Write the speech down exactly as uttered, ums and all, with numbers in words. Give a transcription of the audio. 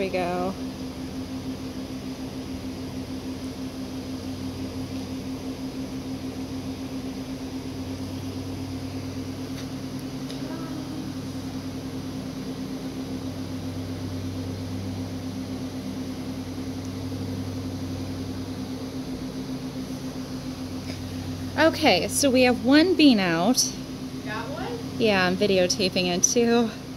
we go. Okay, so we have one bean out. Got one? Yeah, I'm videotaping it too.